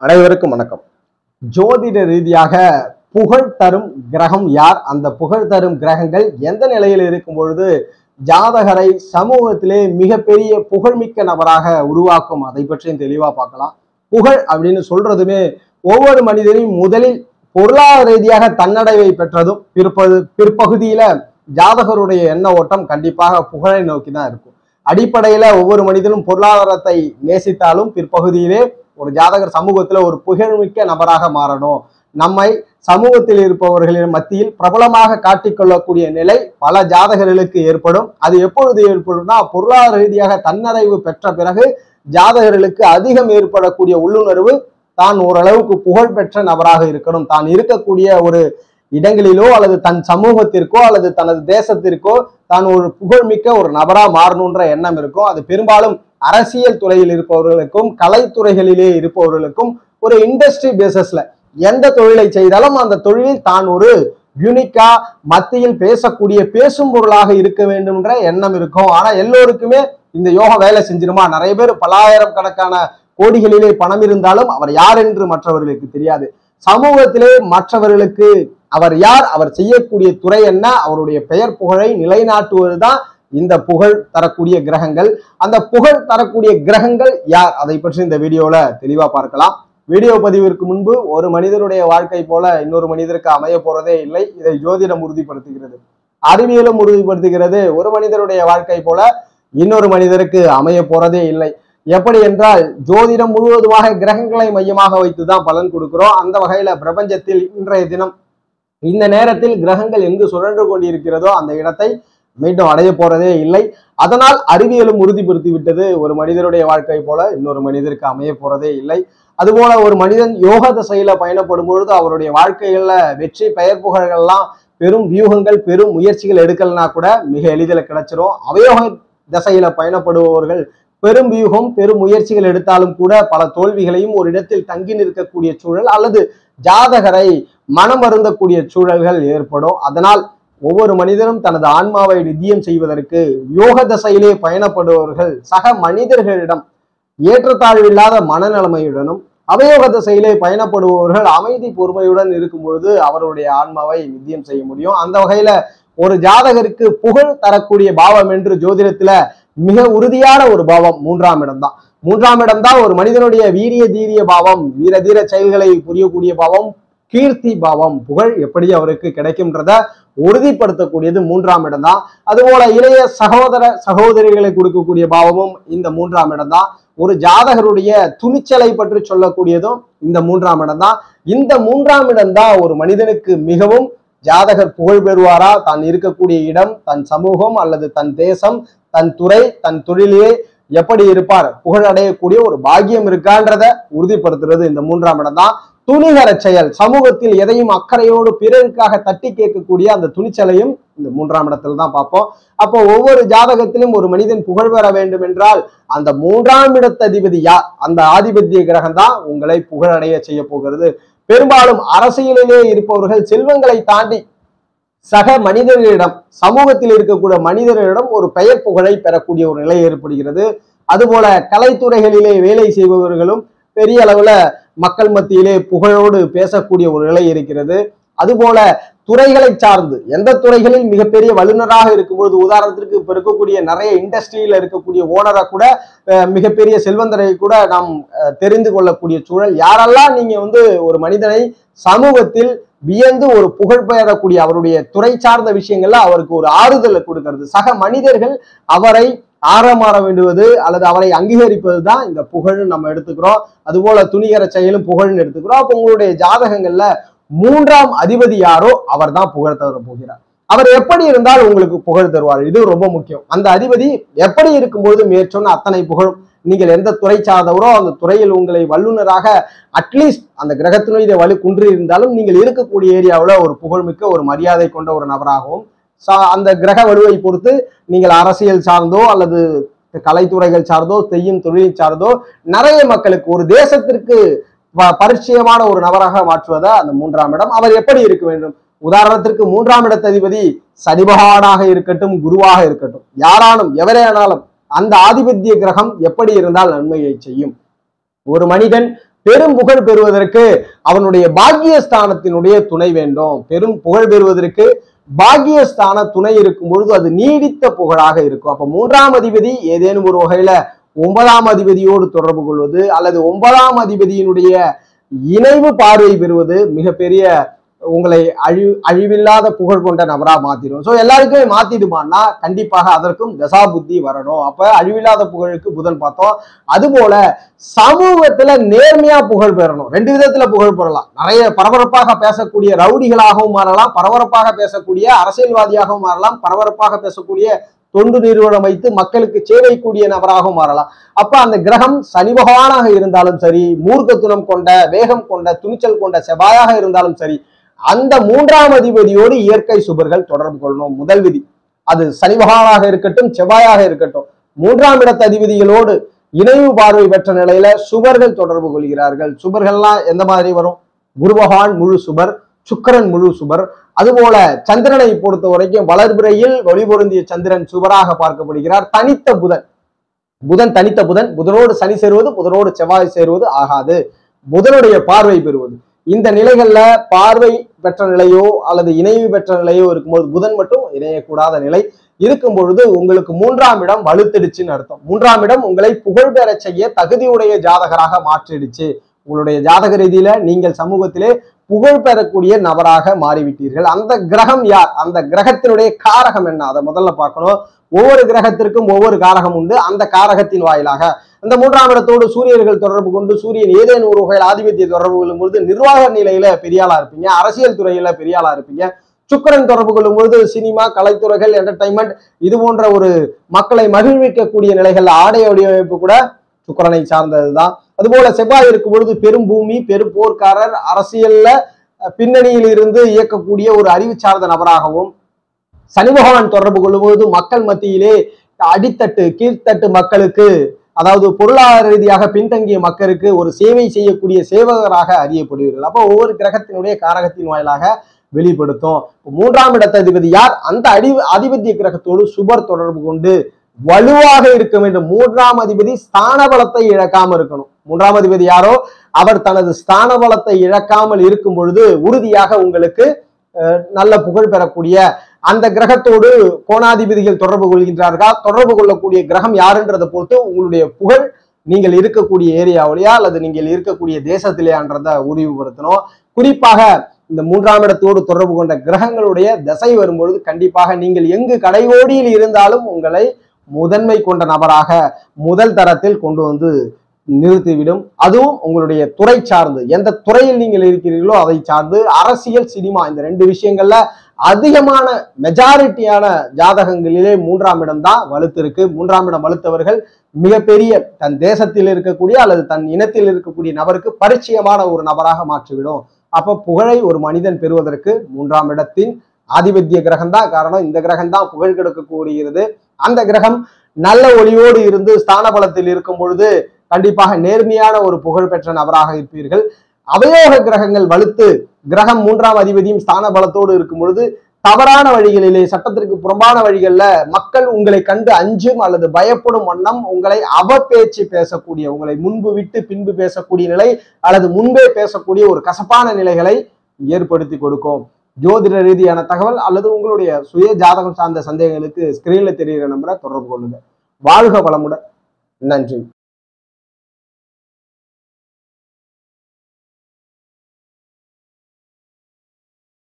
அனைவருக்கும் வணக்கம். ஜோதிட ரீதியாக புகழ் தரும் கிரகம் யார், அந்த புகழ் தரும் கிரகங்கள் எந்த நிலையில் இருக்கும் பொழுது ஜாதகரை சமூகத்திலே மிகப்பெரிய புகழ்மிக்க நபராக உருவாக்கும், அதை பற்றியும் தெளிவா பார்க்கலாம். புகழ் அப்படின்னு சொல்றதுமே ஒவ்வொரு மனிதனையும் முதலில் பொருளாதார ரீதியாக தன்னடைவை பெற்றதும் பிற்பகுதியில ஜாதகருடைய எண்ண ஓட்டம் கண்டிப்பாக புகழை நோக்கி தான் இருக்கும். அடிப்படையில ஒவ்வொரு மனிதனும் பொருளாதாரத்தை நேசித்தாலும் பிற்பகுதியிலே ஒரு ஜாதகர் சமூகத்துல ஒரு புகழ்மிக்க நபராக மாறணும், நம்மை சமூகத்தில் இருப்பவர்களின் மத்தியில் பிரபலமாக காட்டிக்கொள்ளக்கூடிய நிலை பல ஜாதகர்களுக்கு ஏற்படும். அது எப்பொழுது ஏற்படும்னா, பொருளாதார ரீதியாக தன்னடைவு பெற்ற பிறகு ஜாதகர்களுக்கு அதிகம் ஏற்படக்கூடிய உள்ளுணர்வு தான் ஓரளவுக்கு புகழ் பெற்ற நபராக இருக்கணும், தான் இருக்கக்கூடிய ஒரு இடங்களிலோ அல்லது தன் சமூகத்திற்கோ அல்லது தனது தேசத்திற்கோ தான் ஒரு புகழ்மிக்க ஒரு நபரா மாறணுன்ற எண்ணம் இருக்கும். அது பெரும்பாலும் அரசியல் துறையில் இருப்பவர்களுக்கும் கலைத்துறைகளிலே இருப்பவர்களுக்கும் ஒரு இண்டஸ்ட்ரி பேசஸ்ல எந்த தொழிலை செய்தாலும் அந்த தொழிலில் தான் ஒரு யூனிக்கா மத்தியில் பேசக்கூடிய பேசும் பொருளாக இருக்க வேண்டும்ன்ற எண்ணம் இருக்கும். ஆனா எல்லோருக்குமே இந்த யோகம் வேலை செஞ்சிருமா? நிறைய பேர் பல்லாயிரம் கணக்கான கோடிகளிலே பணம் இருந்தாலும் அவர் யார் என்று மற்றவர்களுக்கு தெரியாது. சமூகத்திலே மற்றவர்களுக்கு அவர் யார், அவர் செய்யக்கூடிய துறை என்ன, அவருடைய பெயர் புகழை நிலைநாட்டுவதுதான் இந்த புகழ் தரக்கூடிய கிரகங்கள். அந்த புகழ் தரக்கூடிய கிரகங்கள் யார், அதை பற்றி இந்த வீடியோல தெளிவா பார்க்கலாம். வீடியோ பதிவிற்கு முன்பு ஒரு மனிதனுடைய வாழ்க்கை போல இன்னொரு மனிதருக்கு அமைய போறதே இல்லை, இதை ஜோதிடம் உறுதிப்படுத்துகிறது, அறிவியலும் உறுதிப்படுத்துகிறது. ஒரு மனிதனுடைய வாழ்க்கை போல இன்னொரு மனிதருக்கு அமைய போறதே இல்லை. எப்படி என்றால், ஜோதிடம் முழுவதுமாக கிரகங்களை மையமாக வைத்துதான் பலன் கொடுக்கிறோம். அந்த வகையில பிரபஞ்சத்தில் இன்றைய தினம் இந்த நேரத்தில் கிரகங்கள் எங்கு சுழன்று கொண்டிருக்கிறதோ அந்த இடத்தை மீண்டும் அடைய போறதே இல்லை. அதனால் அறிவியலும் உறுதிப்படுத்தி விட்டது, ஒரு மனிதனுடைய வாழ்க்கை போல இன்னொரு மனிதருக்கு அமைய போறதே இல்லை. அதுபோல ஒரு மனிதன் யோக திசையில பயணப்படும் பொழுது அவருடைய வாழ்க்கைகள்ல வெற்றி பெயர் புகழ்கள்லாம் பெரும் வியூகங்கள் பெரும் முயற்சிகள் எடுக்கலனா கூட மிக எளிதில் கிடைச்சிரும். அவயோக திசையில பயணப்படுபவர்கள் பெரும் வியூகம் பெரும் முயற்சிகள் எடுத்தாலும் கூட பல தோல்விகளையும் ஒரு இடத்தில் தங்கி நிற்கக்கூடிய சூழல் அல்லது ஜாதகரை மனம் அருந்தக்கூடிய சூழல்கள் ஏற்படும். அதனால் ஒவ்வொரு மனிதனும் தனது ஆன்மாவை நித்தியம் செய்வதற்கு யோக தசையிலே பயணப்படுபவர்கள் சக மனிதர்களிடம் ஏற்றத்தாழ்வில்லாத மனநிலைமையுடனும், அவயோக தசையிலே பயணப்படுபவர்கள் அமைதி பொறுமையுடன் இருக்கும் பொழுது அவருடைய ஆன்மாவை நித்தியம் செய்ய முடியும். அந்த வகையில ஒரு ஜாதகருக்கு புகழ் தரக்கூடிய பாவம் என்று ஜோதிடத்துல மிக உறுதியான ஒரு பாவம் மூன்றாம் இடம் தான். மூன்றாம் இடம் தான் ஒரு மனிதனுடைய வீரிய தீரிய பாவம், வீர தீர செயல்களை புரியக்கூடிய பாவம், கீர்த்தி பாவம், புகழ் எப்படி அவருக்கு கிடைக்கும்ன்றத உறுதிப்படுத்தக்கூடியது மூன்றாம் இடம் தான். அதுபோல இளைய சகோதர சகோதரிகளை கொடுக்கக்கூடிய பாவமும் இந்த மூன்றாம் இடம் தான். ஒரு ஜாதகருடைய துணிச்சலை பற்றி சொல்லக்கூடியதும் இந்த மூன்றாம் இடம் தான். இந்த மூன்றாம் இடம் தான் ஒரு மனிதனுக்கு மிகவும் ஜாதகர் புகழ் பெறுவாரா, தான் இருக்கக்கூடிய இடம், தன் சமூகம் அல்லது தன் தேசம், தன் துறை, தன் தொழிலே எப்படி இருப்பார், புகழ் அடையக்கூடிய ஒரு பாக்கியம் இருக்கான்றத உறுதிப்படுத்துறது இந்த மூன்றாம் இடம் தான். துணிகர செயல், சமூகத்தில் எதையும் அக்கறையோடு பிறருக்காக தட்டி கேட்கக்கூடிய அந்த துணிச்சலையும் இந்த மூன்றாம் இடத்துல தான் பார்ப்போம். அப்போ ஒவ்வொரு ஜாதகத்திலும் ஒரு மனிதன் புகழ் பெற வேண்டும் என்றால் அந்த மூன்றாம் இடத்ததிபதி யார், அந்த ஆதிபத்திய கிரகம் தான் உங்களை புகழடைய செய்ய போகிறது. பெரும்பாலும் அரசியலிலே இருப்பவர்கள் செல்வங்களை தாண்டி சக மனிதர்களிடம், சமூகத்தில் இருக்கக்கூடிய மனிதர்களிடம் ஒரு பெயர் புகழை பெறக்கூடிய ஒரு நிலை ஏற்படுகிறது. அதுபோல கலைத்துறைகளிலே வேலை செய்பவர்களும் பெரிய அளவுல மக்கள் மத்தியிலே புகழோடு பேசக்கூடிய ஒரு நிலை இருக்கிறது. அதுபோல துறைகளை சார்ந்து எந்த துறைகளில் மிகப்பெரிய வல்லுநராக இருக்கும்பொழுது, உதாரணத்திற்கு இப்ப இருக்கக்கூடிய நிறைய இண்டஸ்ட்ரியில இருக்கக்கூடிய ஓனரை கூட மிகப்பெரிய செல்வந்தரை கூட நாம் தெரிந்து கொள்ளக்கூடிய சூழல். யாரெல்லாம் நீங்க ஒரு மனிதனை சமூகத்தில் வியந்து ஒரு புகழ் பெறக்கூடிய அவருடைய துறை சார்ந்த விஷயங்கள்ல அவருக்கு ஒரு ஆறுதலை கொடுக்கிறது, சக மனிதர்கள் அவரை ஆரமாற வேண்டுவது அல்லது அவரை அங்கீகரிப்பது தான் இந்த புகழ்னு நம்ம எடுத்துக்கிறோம். அதுபோல துணிகர செயலும் புகழ்னு எடுத்துக்கிறோம். அப்போ உங்களுடைய ஜாதகங்கள்ல மூன்றாம் அதிபதி யாரோ அவர் தான் புகழ் தர போகிறார். அவர் எப்படி இருந்தால் உங்களுக்கு புகழ் தருவார், இது ரொம்ப முக்கியம். அந்த அதிபதி எப்படி இருக்கும்பொழுது மேற்சொன்ன அத்தனை புகழும், நீங்கள் எந்த துறை சார்ந்தவரோ அந்த துறையில் உங்களை வல்லுநராக அட்லீஸ்ட் அந்த கிரகத்தினுடைய வலு குன்றி இருந்தாலும் நீங்கள் இருக்கக்கூடிய ஏரியாவில் ஒரு புகழ்மிக்க ஒரு மரியாதை கொண்ட ஒரு நபராகவும், அந்த கிரக வலுவை பொறுத்து நீங்கள் அரசியல் சார்ந்தோ அல்லது கலைத்துறைகள் சார்ந்தோ செய்யும் தொழில் சார்ந்தோ நிறைய மக்களுக்கு ஒரு தேசத்திற்கு பரிச்சயமான ஒரு நபராக மாற்றுவதா அந்த மூன்றாம் இடம். அவர் எப்படி இருக்க வேண்டும்? உதாரணத்திற்கு மூன்றாம் இடத்ததிபதி சனி பகவானாக இருக்கட்டும், குருவாக இருக்கட்டும், யாரானும் எவரேனாலும் அந்த ஆதிபத்திய கிரகம் எப்படி இருந்தால் நன்மையை செய்யும். ஒரு மனிதன் பெரும் புகழ் பெறுவதற்கு அவனுடைய பாக்கியஸ்தானத்தினுடைய துணை வேண்டும். பெரும் புகழ் பெறுவதற்கு பாக்கியஸ்தான துணை இருக்கும் பொழுது அது நீடித்த புகழாக இருக்கும். அப்ப 3ஆம் அதிபதி ஏதேனும் ஒரு வகையில 9ஆம் அதிபதியோடு தொடர்பு கொள்வது அல்லது 9ஆம் அதிபதியினுடைய இணைவு பார்வை பெறுவது மிகப்பெரிய உங்களை அழிவில்லாத புகழ் கொண்ட நபரா மாத்திடும். சோ எல்லாருக்குமே மாத்திடுமான்னா கண்டிப்பாக அதற்கும் தசா புத்தி வரணும். அப்ப அழிவில்லாத புகழுக்கு புதன் பார்த்தோம். அது போல சமூகத்துல நேர்மையா புகழ் பெறணும். 2 விதத்துல புகழ் பெறலாம். நிறைய பரபரப்பாக பேசக்கூடிய ரவுடிகளாகவும் மாறலாம், பரபரப்பாக பேசக்கூடிய அரசியல்வாதியாகவும் மாறலாம், பரபரப்பாக பேசக்கூடிய தொண்டு நிறுவனம் வைத்து மக்களுக்கு சேவை கூடிய நபராகவும் மாறலாம். அப்ப அந்த கிரகம் சனி பகவானாக இருந்தாலும் சரி, மூர்க்கத்துவம் கொண்ட வேகம் கொண்ட துணிச்சல் கொண்ட செவ்வாயாக இருந்தாலும் சரி, அந்த 3ஆம் அதிபதியோடு இயற்கை சுபர்கள் தொடர்பு கொள்ளணும். முதல் விதி. அது சனி பகவானாக இருக்கட்டும், செவ்வாயாக இருக்கட்டும், 3ஆம் இடத்து அதிபதிகளோடு இணைவு பார்வை பெற்ற நிலையில சுபர்கள் தொடர்பு கொள்கிறார்கள். சுபர்கள்லாம் எந்த மாதிரி வரும்? குரு பகவான் முழு சுபர், சுக்கிரன் முழு சுபர். அதுபோல சந்திரனை பொறுத்த வரைக்கும் வளர்பிறையில் ஒளிபொருந்திய சந்திரன் சுபராக பார்க்கப்படுகிறார். தனித்த புதன் தனித்த புதன், புதனோடு சனி சேருவது, புதனோடு செவ்வாய் சேருவது ஆகாது. புதனுடைய பார்வை பெறுவது. இந்த நிலைகள்ல பார்வை பெற்ற நிலையோ அல்லது இணைவு பெற்ற நிலையோ இருக்கும்போது புதன் மட்டும் இணையக்கூடாத நிலை இருக்கும் பொழுது உங்களுக்கு 3ஆம் இடம் வலுத்திடுச்சுன்னு அர்த்தம். 3ஆம் இடம் உங்களை புகழ் பெற செய்ய தகுதியுடைய ஜாதகராக மாற்றிடுச்சு. உங்களுடைய ஜாதக ரீதியில நீங்கள் சமூகத்திலே புகழ் பெறக்கூடிய நபராக மாறிவிட்டீர்கள். அந்த கிரகம் யார்? அந்த கிரகத்தினுடைய காரகம் என்ன? அதை முதல்ல பார்க்கணும். ஒவ்வொரு கிரகத்திற்கும் ஒவ்வொரு காரகம் உண்டு. அந்த காரகத்தின் வாயிலாக அந்த 3ஆம் இடத்தோடு சூரியர்கள் தொடர்பு கொண்டு சூரியன் ஏதேனும் ஒரு வகையில் ஆதிபத்திய தொடர்பு கொள்ளும் பொழுது நிர்வாக நிலையில பெரியாளா இருப்பீங்க, அரசியல் துறையில பெரியாளா இருப்பீங்க. சுக்கிரன் தொடர்பு கொள்ளும் பொழுது சினிமா, கலைத்துறைகள், என்டர்டைன்மெண்ட் இது போன்ற ஒரு மக்களை மகிழ்விக்கக்கூடிய நிலைகள்ல ஆடை வடிவமைப்பு கூட சுக்கிரனை சார்ந்ததுதான். அதுபோல செவ்வாய் இருக்கும் பொழுது பெரும் பூமி, பெரும் போர்க்காரர், அரசியல்ல பின்னணியில் இருந்து இயக்கக்கூடிய ஒரு அறிவு சார்ந்த நபராகவும், சனி பகவான் தொடர்பு கொள்ளும்போது மக்கள் மத்தியிலே அடித்தட்டு கீழ்த்தட்டு மக்களுக்கு, அதாவது பொருளாதார ரீதியாக பின்தங்கிய மக்களுக்கு ஒரு சேவை செய்யக்கூடிய சேவகராக அறியப்படுவீர்கள். அப்போ ஒவ்வொரு கிரகத்தினுடைய காரகத்தின் வாயிலாக வெளிப்படுத்தும். 3ஆம் இடத்த அதிபதி யார்? அந்த ஆதிபத்திய கிரகத்தோடு சுபர் தொடர்பு கொண்டு வலுவாக இருக்க வேண்டும். 3ஆம் அதிபதி ஸ்தான பலத்தை இழக்காம இருக்கணும். 3ஆம் அதிபதி யாரோ அவர் தனது ஸ்தான பலத்தை இழக்காமல் இருக்கும் பொழுது உறுதியாக உங்களுக்கு நல்ல புகழ் பெறக்கூடிய அந்த கிரகத்தோடு கோணாதிபதிகள் தொடர்பு கொள்கின்றார்கள். தொடர்பு கொள்ளக்கூடிய கிரகம் யாருன்றதை பொறுத்து உங்களுடைய புகழ் நீங்கள் இருக்கக்கூடிய ஏரியாவிலையா அல்லது நீங்கள் இருக்கக்கூடிய தேசத்திலேயான்றதை உறுதிப்படுத்தணும். குறிப்பாக இந்த 3ஆம் இடத்தோடு தொடர்பு கொண்ட கிரகங்களுடைய தசை வரும்பொழுது கண்டிப்பாக நீங்கள் எங்கு கடைகோடியில் இருந்தாலும் உங்களை முதன்மை கொண்ட நபராக முதல் தரத்தில் கொண்டு வந்து நிறுத்திவிடும். அதுவும் உங்களுடைய துறை சார்ந்து, எந்த துறையில் நீங்கள் இருக்கிறீர்களோ அதை சார்ந்து, அரசியல், சினிமா இந்த 2 விஷயங்கள்ல அதிகமான மெஜாரிட்டியான ஜாதகங்களிலே 3ஆம் இடம் தான் வலுத்திருக்கு. 3ஆம் இடம் வலுத்தவர்கள் மிகப்பெரிய தன் தேசத்தில் இருக்கக்கூடிய அல்லது தன் இனத்தில் இருக்கக்கூடிய நபருக்கு பரிச்சயமான ஒரு நபராக மாற்றிவிடும். அப்ப புகழை ஒரு மனிதன் பெறுவதற்கு 3ஆம் இடத்தின் ஆதிபத்திய கிரகம் தான் காரணம். இந்த கிரகம் தான் புகழ் கெடுக்கக்கூடியது. அந்த கிரகம் நல்ல ஒளியோடு இருந்து ஸ்தான பலத்தில் இருக்கும் பொழுது கண்டிப்பாக நேர்மையான ஒரு புகழ் பெற்ற நபராக இருப்பீர்கள். அவயோக கிரகங்கள் வலுத்து கிரகம் 3ஆம் அதிபதியும் ஸ்தான பலத்தோடு இருக்கும் பொழுது தவறான வழிகளிலே, சட்டத்திற்கு புறம்பான வழிகளில் மக்கள் உங்களை கண்டு அஞ்சும் அல்லது பயப்படும் வண்ணம் உங்களை அவப்பேச்சு பேசக்கூடிய, உங்களை முன்பு விட்டு பின்பு பேசக்கூடிய நிலை அல்லது முன்பே பேசக்கூடிய ஒரு கசப்பான நிலைகளை ஏற்படுத்தி கொடுக்கும். ஜோதிட ரீதியான தகவல் அல்லது உங்களுடைய சுய ஜாதகம் சார்ந்த சந்தேகங்களுக்கு ஸ்கிரீன்ல தெரிகிற நம்பரை தொடர்பு கொள்ளுங்க. வாழ்க வளமுடன். நன்றி.